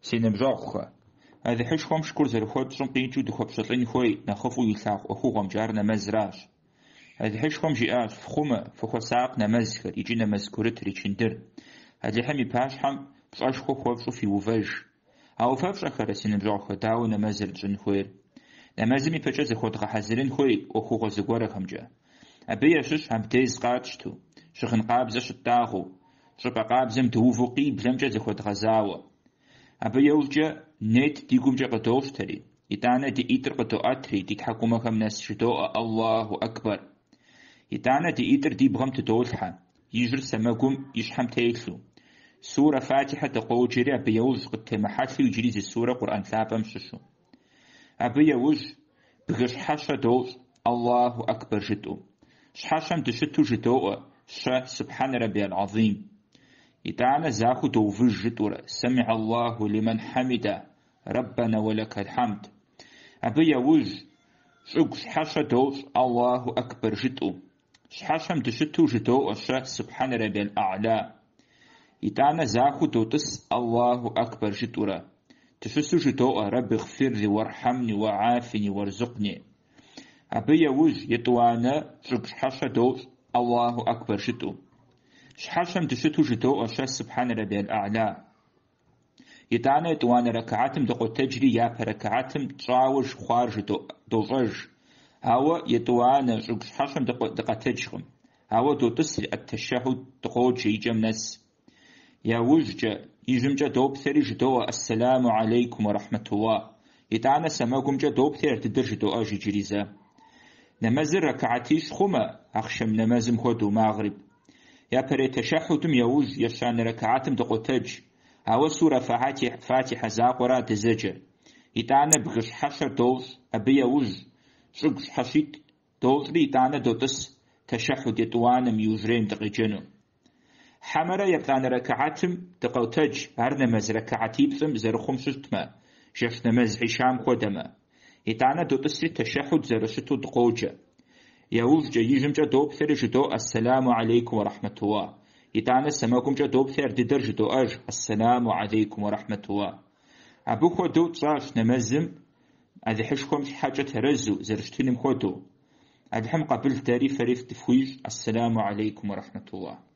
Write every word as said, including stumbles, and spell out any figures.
سينبجوخ هذا حشكم شكر زرخوت شم قيتو دخوب شطين خوي نخفو يساق أخوهم جارنا مزراش هذا حشكم جيات فخومة فخوساق نمزكر يجي نمزكرت ريشندر هذا حمي باش حم بشاشخو خوفشو في وفج أو فبش أخر سينبجوخ داو نمزر جن خوير نمزمي بجا زخوت غحزرين خوي أخوه زغورة خمجا أبي يشش هم تيز قاتشتو شخن قابزش التاغو شبا قابزم توفقي بلمجا زخوت غزاوة أبي يوجا نيت ديقوم جا قطوش تري يتانا دي إيتر قطو أتري دي تحكوما خم ناس شتوء الله أكبر يتانا دي إيتر دي بغم تدولحا يجر سماقوم يشحم تيكلو سورة فاتحة تقول جري أبي يوج قد تمحاتلي وجريز السورة قرآن ثابا مششو أبي يوج بغش حاشا دوش الله أكبر جدو شحاشم تشتو جدو شا سبحان ربي العظيم يتعالى زاخو توفج جدورة سمع الله لمن حمد ربنا ولك الحمد أبي يوج شوك شحاشا دوش الله أكبر جدو شحاشم تشتو جدو شا سبحان ربي الأعلى يتعالى زاخو توتس الله أكبر جدورة تشتو جدو رب اغفر لي وارحمني وعافني وارزقني أبي يوج يتوانا شوك شحاشا دوش الله أكبر جدو شحاشم تشتو جدو أشا سبحان ربي الأعلى يتعنا يتوانا ركعاتم دقو تجري يا بركعاتم تشاوج خوار جدو دوجج هوا يتوانا شوك شحاشم دقو دقا تجرم هوا دو تسري التشهد دقو جيجم نس يا وججا يجمجا دوب ثري جدو السلام عليكم ورحمة الله يتعنا سماكم جا دوب ثري تدر جدو أجي جريزا نمازر ركعاتيش خما أخشم نمازم خدو مغرب يا بري تشهدم يوج يشان ركعاتم دقوتج هوا سورة فاتحة فاتحة زاقورا تزجر يتعنا بغش حشر دوز أبي يوج شغش حشيت دوز لي يتعنا دوتس تشهد يتوانا ميوجرين دقيجنو حمرا يبتعنا ركعاتم دقوتج هرنمز ركعاتي بسم زرخم شتما شيخ نمز حشام خدما يتعنا دوتس تشهد زرشتو دقوجة يوز جا يجم جا دوب ثر جدو السلام عليكم ورحمة الله يتعنا سماكم جا دوب ثر ددر جدو أج السلام عليكم ورحمة الله أبو خدو تراش نمزم أذي حشكم حاجة ترزو زرشتنم خدو أدحم قبل تاري فريف تفويج السلام عليكم ورحمة الله